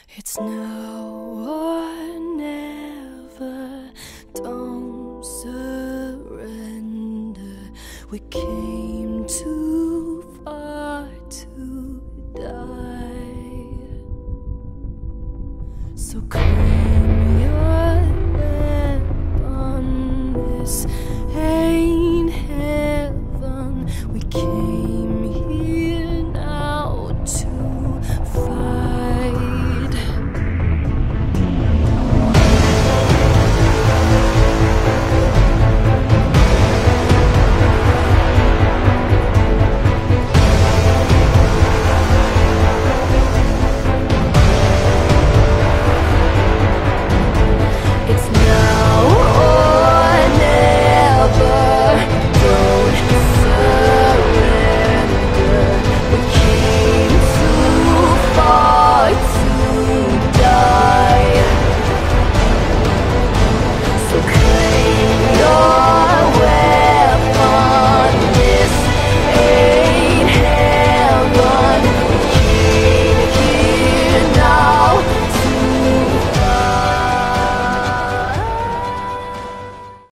It's now or never. Don't surrender. We came too far to die. So come